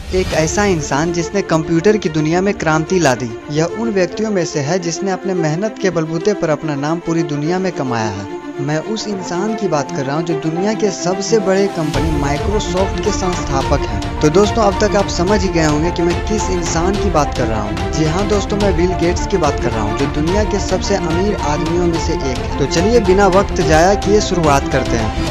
एक ऐसा इंसान जिसने कंप्यूटर की दुनिया में क्रांति ला दी। यह उन व्यक्तियों में से है जिसने अपने मेहनत के बलबूते पर अपना नाम पूरी दुनिया में कमाया है। मैं उस इंसान की बात कर रहा हूँ जो दुनिया के सबसे बड़े कंपनी माइक्रोसॉफ्ट के संस्थापक हैं। तो दोस्तों, अब तक आप समझ ही गए होंगे कि मैं किस इंसान की बात कर रहा हूँ। जी हाँ दोस्तों, मैं बिल गेट्स की बात कर रहा हूँ जो दुनिया के सबसे अमीर आदमियों में से एक है। तो चलिए बिना वक्त जाया किए शुरुआत करते हैं।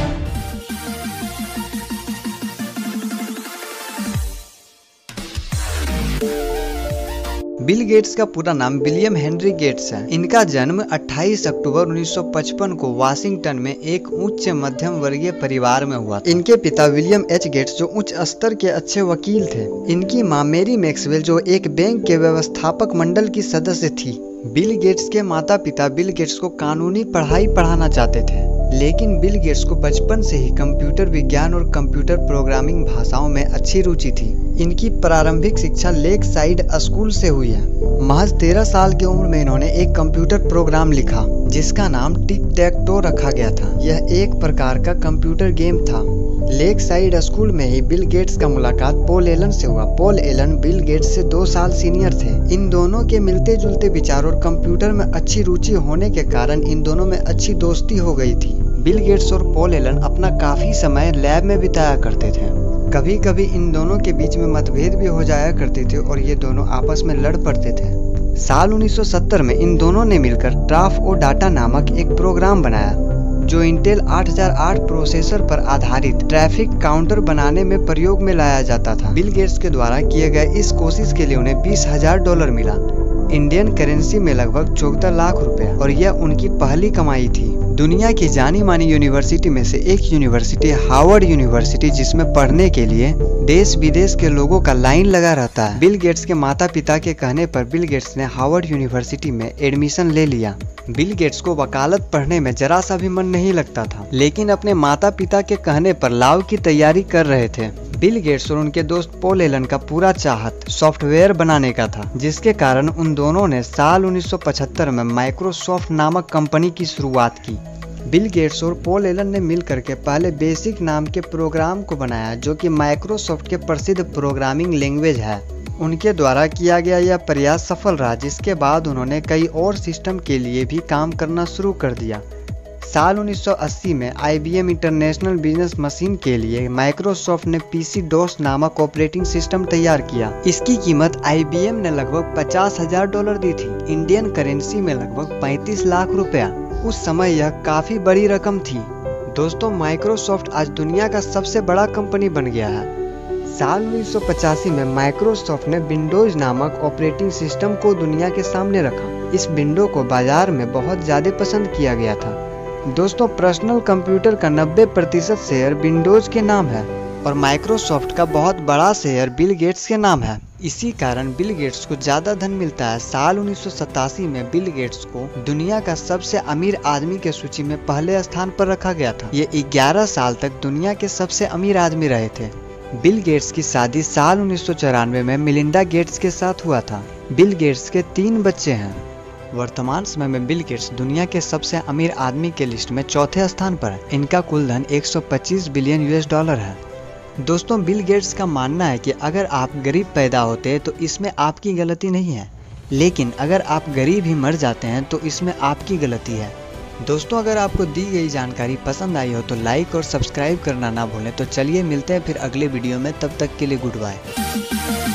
बिल गेट्स का पूरा नाम विलियम हेनरी गेट्स है। इनका जन्म 28 अक्टूबर 1955 को वाशिंगटन में एक उच्च मध्यम वर्गीय परिवार में हुआ था। इनके पिता विलियम एच गेट्स जो उच्च स्तर के अच्छे वकील थे। इनकी मां मेरी मैक्सवेल जो एक बैंक के व्यवस्थापक मंडल की सदस्य थी। बिल गेट्स के माता पिता बिल गेट्स को कानूनी पढ़ाई पढ़ाना चाहते थे, लेकिन बिल गेट्स को बचपन से ही कंप्यूटर विज्ञान और कंप्यूटर प्रोग्रामिंग भाषाओं में अच्छी रुचि थी। इनकी प्रारंभिक शिक्षा लेक साइड स्कूल से हुई है। महज 13 साल की उम्र में इन्होंने एक कंप्यूटर प्रोग्राम लिखा जिसका नाम टिक टैक टो रखा गया था। यह एक प्रकार का कंप्यूटर गेम था। लेक साइड स्कूल में ही बिल गेट्स का मुलाकात पॉल एलन से हुआ। पॉल एलन बिल गेट्स से 2 साल सीनियर थे। इन दोनों के मिलते जुलते विचार और कंप्यूटर में अच्छी रुचि होने के कारण इन दोनों में अच्छी दोस्ती हो गई थी। बिल गेट्स और पॉल एलन अपना काफी समय लैब में बिताया करते थे। कभी कभी इन दोनों के बीच में मतभेद भी हो जाया करते थे और ये दोनों आपस में लड़ पड़ते थे। साल 1970 में इन दोनों ने मिलकर ट्राफ ओ डाटा नामक एक प्रोग्राम बनाया जो इंटेल 8008 प्रोसेसर पर आधारित ट्रैफिक काउंटर बनाने में प्रयोग में लाया जाता था। बिल गेट्स के द्वारा किए गए इस कोशिश के लिए उन्हें $20,000 मिला, इंडियन करेंसी में लगभग 14 लाख रुपए, और यह उनकी पहली कमाई थी। दुनिया की जानी मानी यूनिवर्सिटी में से एक यूनिवर्सिटी हार्वर्ड यूनिवर्सिटी, जिसमें पढ़ने के लिए देश विदेश के लोगों का लाइन लगा रहता है। बिल गेट्स के माता पिता के कहने पर बिल गेट्स ने हार्वर्ड यूनिवर्सिटी में एडमिशन ले लिया। बिल गेट्स को वकालत पढ़ने में जरा सा भी मन नहीं लगता था, लेकिन अपने माता पिता के कहने पर लॉ की तैयारी कर रहे थे। बिल गेट्स और उनके दोस्त पॉल एलन का पूरा चाहत सॉफ्टवेयर बनाने का था, जिसके कारण उन दोनों ने साल 1975 में माइक्रोसॉफ्ट नामक कंपनी की शुरुआत की। बिल गेट्स और पॉल एलन ने मिलकर के पहले बेसिक नाम के प्रोग्राम को बनाया जो कि माइक्रोसॉफ्ट के प्रसिद्ध प्रोग्रामिंग लैंग्वेज है। उनके द्वारा किया गया यह प्रयास सफल रहा, जिसके बाद उन्होंने कई और सिस्टम के लिए भी काम करना शुरू कर दिया। साल 1980 में IBM इंटरनेशनल बिजनेस मशीन के लिए माइक्रोसॉफ्ट ने PC DOS नामक ऑपरेटिंग सिस्टम तैयार किया। इसकी कीमत IBM ने लगभग $50,000 दी थी, इंडियन करेंसी में लगभग 35 लाख रुपया। उस समय यह काफी बड़ी रकम थी। दोस्तों, माइक्रोसॉफ्ट आज दुनिया का सबसे बड़ा कंपनी बन गया है। साल 1985 में माइक्रोसॉफ्ट ने विंडोज नामक ऑपरेटिंग सिस्टम को दुनिया के सामने रखा। इस विंडो को बाजार में बहुत ज्यादा पसंद किया गया था। दोस्तों, पर्सनल कंप्यूटर का 90% शेयर विंडोज के नाम है और माइक्रोसॉफ्ट का बहुत बड़ा शेयर बिल गेट्स के नाम है। इसी कारण बिल गेट्स को ज्यादा धन मिलता है। साल 1987 में बिल गेट्स को दुनिया का सबसे अमीर आदमी के सूची में पहले स्थान पर रखा गया था। ये 11 साल तक दुनिया के सबसे अमीर आदमी रहे थे। बिल गेट्स की शादी साल 1994 में मिलिंडा गेट्स के साथ हुआ था। बिल गेट्स के 3 बच्चे हैं। वर्तमान समय में बिल गेट्स दुनिया के सबसे अमीर आदमी के लिस्ट में 4थे स्थान पर है। इनका कुल धन $125 बिलियन है। दोस्तों, बिल गेट्स का मानना है कि अगर आप गरीब पैदा होते हैं तो इसमें आपकी गलती नहीं है, लेकिन अगर आप गरीब ही मर जाते हैं तो इसमें आपकी गलती है। दोस्तों, अगर आपको दी गई जानकारी पसंद आई हो तो लाइक और सब्सक्राइब करना ना भूलें। तो चलिए मिलते हैं फिर अगले वीडियो में, तब तक के लिए गुड बाय।